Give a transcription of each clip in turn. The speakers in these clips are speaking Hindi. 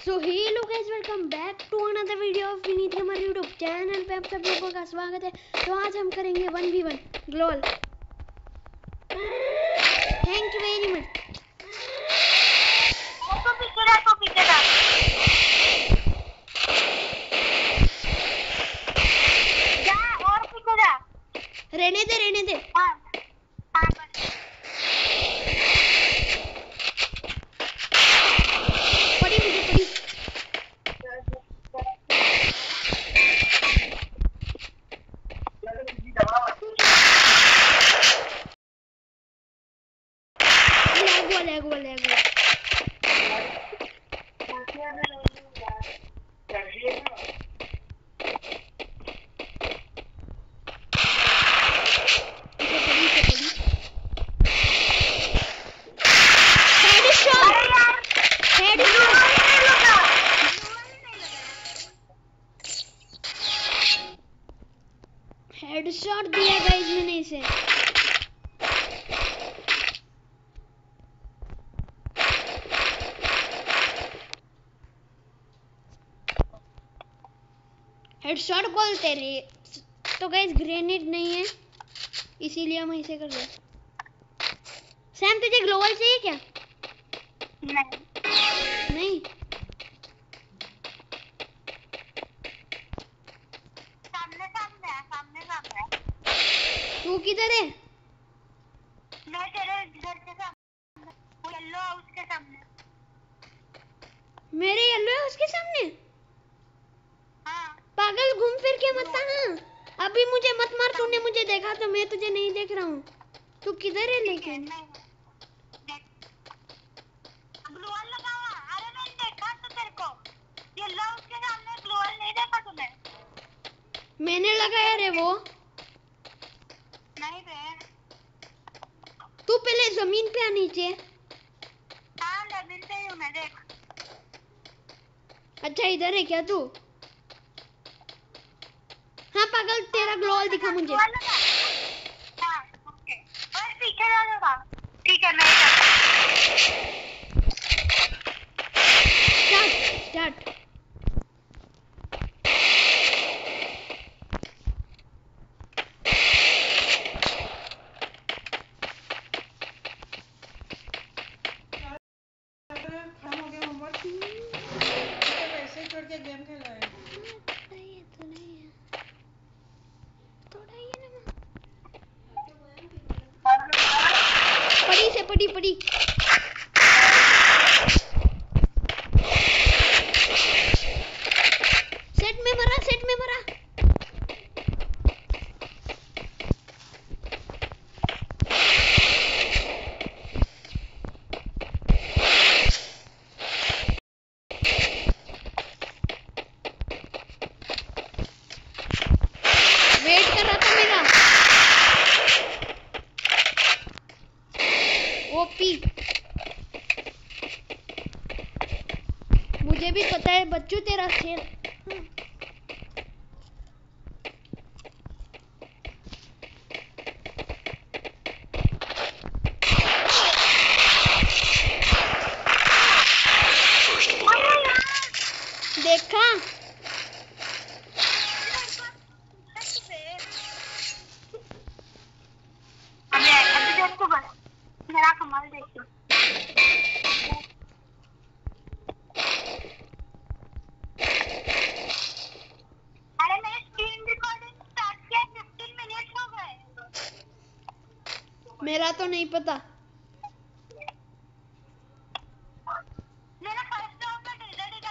So hello guys, welcome back to another video of Vineet हमारे यूट्यूब चैनल पे आप सब लोगों का स्वागत है। तो आज हम करेंगे 1v1 ग्लोल। Thank you very much. रहने दे पड़ी मुझे पड़ी। लैग हुआ। हेडशॉट दिया गाइस मैंने इसे। हेडशॉट बोलते रे। तो गाइस ग्रेनेड नहीं है इसीलिए हम ऐसे कर रहे हैं। सैम तुझे ग्लोबल चाहिए क्या? नहीं तू किधर है? मैं तेरे घर के सामने, वो येलो हाउस के सामने। मेरे येलो है उसके सामने? हाँ। पागल घूम फिर के मत आना। अभी मुझे मत मार, तूने मुझे देखा तो मैं तुझे नहीं देख रहा हूँ। तू किधर है लेकिन? ग्लोअल लगा हुआ। अरे मैंने देखा तो तेरे को येलो हाउस के सामने ग्लोअल नहीं देखा तूने? मैंने लगाया रे वो। नहीं बे। तू पहले जमीन पे आ नीचे। हाँ जमीन पे ही हूँ मैं, देख। अच्छा इधर है क्या तू? हाँ पागल तेरा ग्लोअल दिखा मुझे। हाँ ओके। और पीछे जा लगा। ठीक है मैं स्टार्ट। गेम खेला है। पड़ी सेट में मरा। वेट कर रहा था मेरा ओपी। मुझे भी पता है बच्चू तेरा खेल। देखा मेरा कमाल देखिए। अरे मैंने स्क्रीन रिकॉर्डिंग स्टार्ट किया, 15 मिनट हो गए। मेरा तो नहीं पता। मेरा फर्स्ट राउंड में डिलीट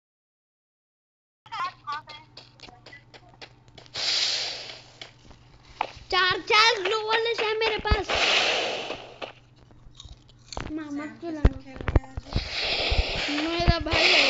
चार ग्लोबल है मेरे पास। मामा खिलाना मेरा भाई है।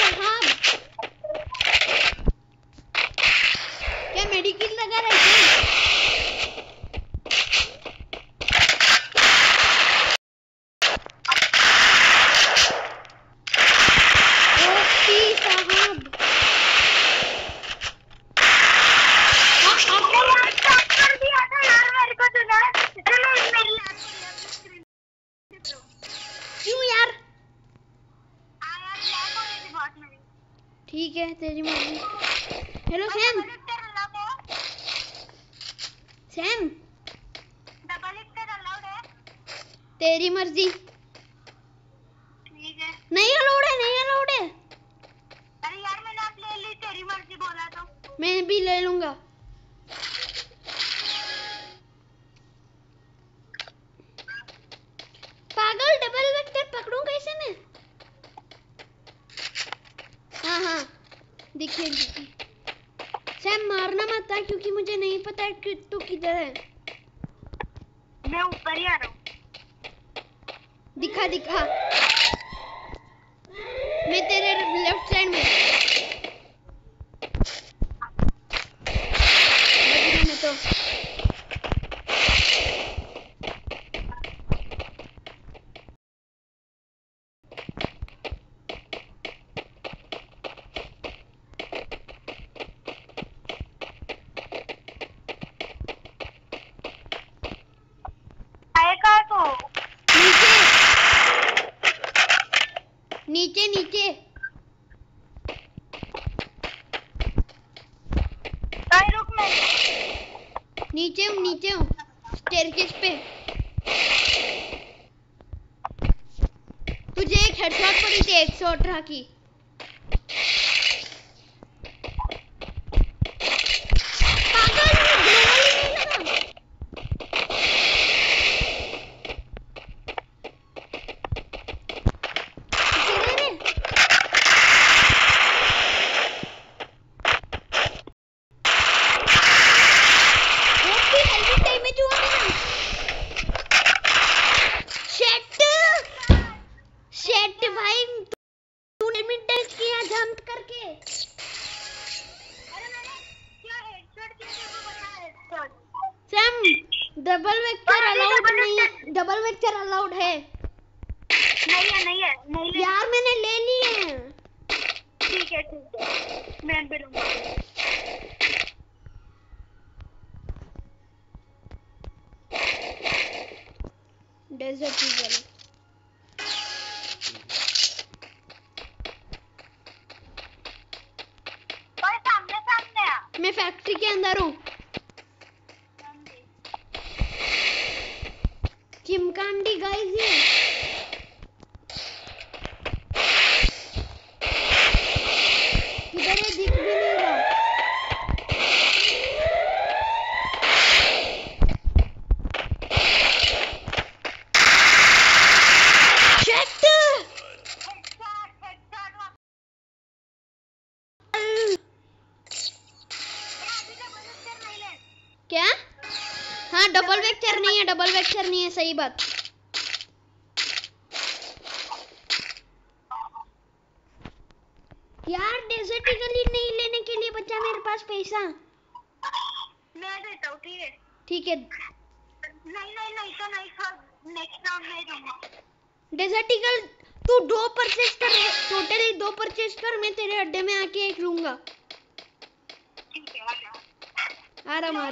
क्या मेडिकिट लगा रहे थे? है तेरी मर्जी। Hello Sam. Sam double actor allowed है? तेरी मर्जी। ठीक है। नहीं अलाउड है, नहीं अलाउड है। अरे यार मैंने आप ले ली, तेरी मर्जी बोला तो। मैं भी ले लूंगा। पागल डबल वेक्टर पकड़ूं कैसे मैं? हाँ हाँ दिखेगी। सैम मारना मत था क्योंकि मुझे नहीं पता है कि तू किधर है। मैं ऊपर ही आ रहा हूँ। दिखा दिखा। मैं तेरे लेफ्ट साइड में। बच गया मैं तो। आएगा तो नीचे नीचे। अरे रुक, मैं नीचे हूँ स्टेयरकेस पे। तुझे एक हेडशॉट पड़ी थी 118 की। पागल ग्लोबल ही नहीं लगा। डबल वेक्टर अलाउड नहीं है। डबल वेक्टर अलाउड है। नहीं है यार मैंने ले लिए हैं। ठीक है मैं भी लूंगा। Desert Eagle. और सामने आ। मैं फैक्ट्री के अंदर हूँ। चिमकांडी गाइस ये। किधर है दिख भी नहीं रहा। क्या? हाँ डबल वेक्टर नहीं है, डबल वेक्टर नहीं है, सही बात। यार डेजर्ट ईगल ही नहीं लेने के लिए बच्चा मेरे पास पैसा। मैं देता हूँ ठीक है। ठीक है। नहीं तो नहीं था, नेक्स्ट राउंड में दूंगा। डेजर्ट ईगल तू 2 परचेज कर, टोटली 2 परचेज कर। मैं तेरे अड्डे में आके एक लूंगा। ठीक है आ आ रहा हूँ।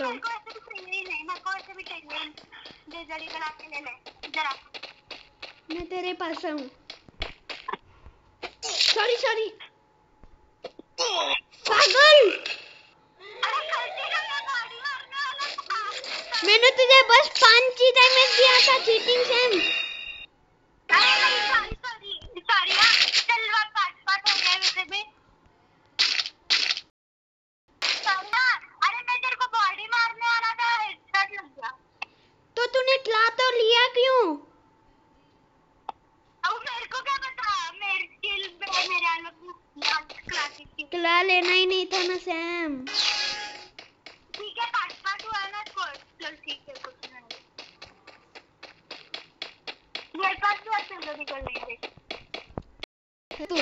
डेजर्ट ईगल आके ले ले जरा। मैं तेरे पास हूँ। सॉरी पागल। मैंने तुझे बस 5 ही डैमेज दिया था। Cheating Sam. तो तूने क्ला तो लिया क्यों? मेरे को क्या पता, मेरे स्किल पे मेरे अलग क्लासिक क्ला लेना ही नहीं था ना सैम। ठीक है पार्ट हुआ ना। चल ठीक है कुछ नहीं। मेरे पास भी अच्छे से निकल लेंगे। तू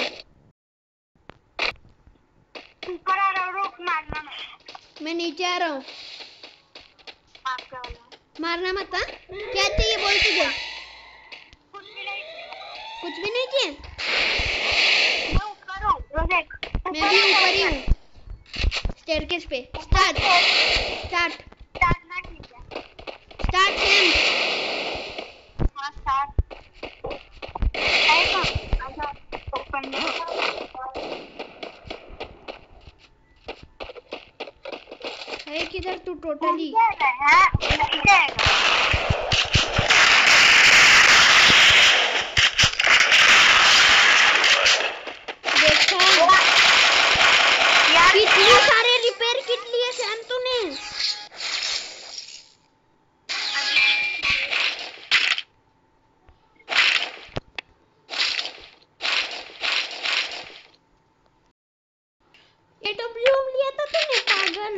ऊपर आ रहा हूँ, रुक मारना मत। मैं नीचे आ रहा हूँ। आपका वाला मारना मत। हाँ क्या चाहिए बोल तुझे? कुछ भी नहीं। कुछ भी नहीं चाहिए। मैं ऊपर हूँ, वो देख। मैं भी ऊपर ही हूँ स्टेयरकेस पे। स्टार्ट स्टार्ट ना ठीक है। Start Sam. हाँ स्टार्ट। आएगा ओपन। टोटली। नहीं जाएगा। देखा यार कितने सारे रिपेयर किट लिए सैम तूने। AW लिया था तूने पागल।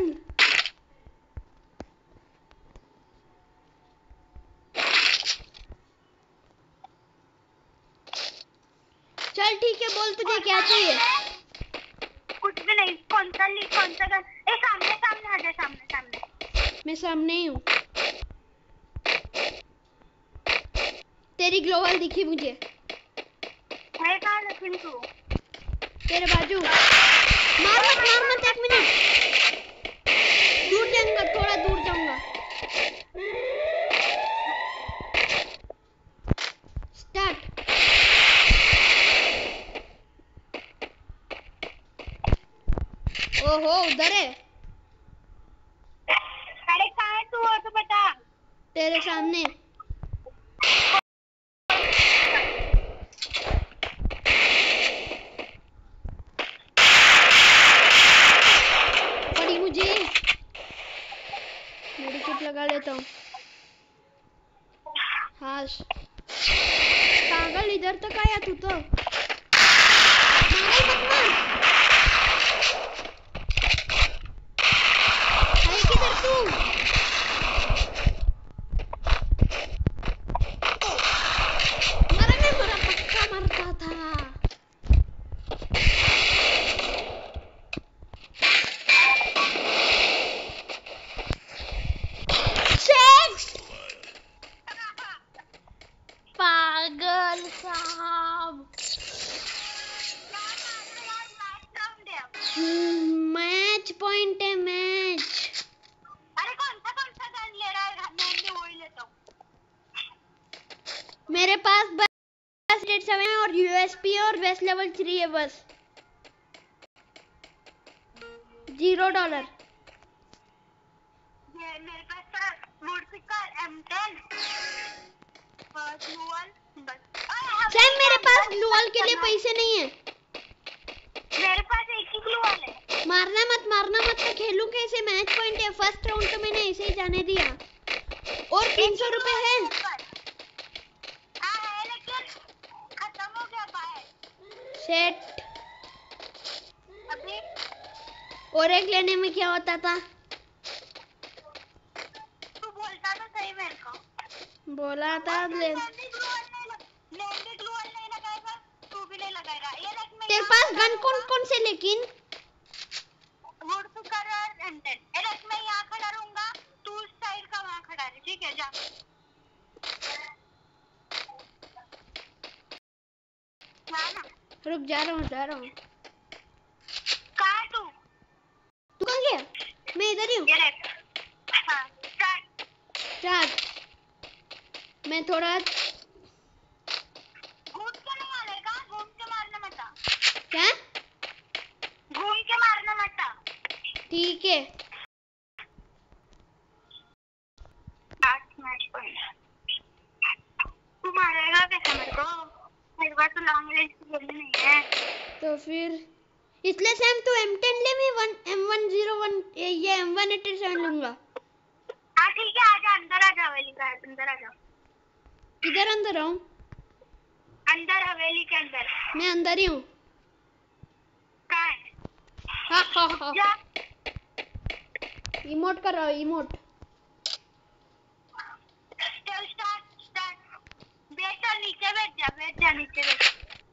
चल ठीक है, बोल तुझे क्या चाहिए। कुछ भी नहीं। कौन सा गन? ए सामने सामने आ जा, सामने सामने। मैं सामने ही हूँ। तेरी ग्लोवल दिखी मुझे। है कहाँ लेकिन तू? तेरे बाजू। मार मत एक मिनट। दूर जाऊंगा, थोड़ा दूर जाऊंगा। स्टार्ट। ओहो उधर है। अरे कहाँ है तू? वो तो बता। तेरे सामने। पड़ी मुझे। मेडिकेट लगा लेता हूँ। हाँ पागल, इधर तक आया तू तो। पागल मत मार। है किधर तू? मरा पक्का मरता था। पागल साहब। मैच पॉइंट है मैच। अरे कौन सा गन ले रहा है? मैं भी वही लेता हूँ। मेरे पास बस 7 और यूएसपी और वेस्ट लेवल 3 है बस। $0। ये मेरे पास वुडपिकर M10 ग्लूवल बस। सैम मेरे पास ग्लूवल के लिए पैसे नहीं है। मेरे पास एक ही ग्लूवल है। मारना मत तो खेलूं कैसे? मैच पॉइंट है। फर्स्ट राउंड तो मैंने ऐसे ही जाने दिया। और 300 रुपए है। हाँ है लेकिन खत्म हो गया। बाय सेट। अभी और एक लेने में क्या होता था? तू बोलता तो सही मेरे को। बोला था ले। मैं भी ग्लूवल नहीं लगाएगा, तू भी नहीं लगाएगा। ये देख मैं तेरे पास गन कौन से लेकिन? वुडपिकर और M10। ये देख मैं यहाँ खड़ा रहूंगा, तू उस साइड का वहाँ खड़ा रहे, ठीक है? जा ना। रुक, जा रहा हूँ। कहाँ है तू? तू कहाँ गया? मैं इधर ही हूँ। ये देख। हाँ स्टार्ट। मैं थोड़ा घूम के नहीं मारेगा, घूम के मारना मत आ। क्या? घूम के मारना मत आ। ठीक है। तू मारेगा कैसे मेरे को? मेरे पास तो लॉन्ग रेंज की गोली नहीं है। तो फिर इसलिए सैम तू M10 ले, मैं M101 ये M187 लूंगा। हाँ ठीक है, आजा अंदर आजा, हवेली का अंदर आजा। किधर अंदर आऊं? अंदर हवेली के अंदर। मैं अंदर ही हूँ। कहाँ है? हा। जा। इमोट कर रहा हूँ, इमोट। चल स्टार्ट। नीचे बैठ जा नीचे बैठ।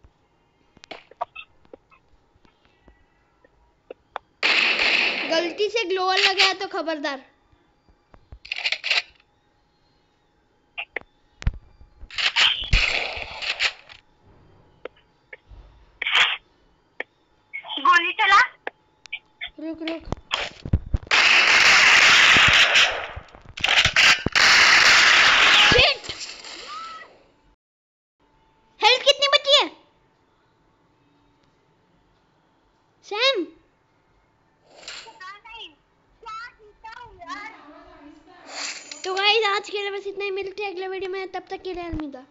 गलती से ग्लोवल लगाया तो खबरदार। गोली चला। रुक। हेल्थ कितनी बची है सैम? नहीं क्या जीता हूँ यार। तो गाइस आज के लिए बस इतना ही, मिलते हैं अगले वीडियो में, तब तक के लिए अलविदा।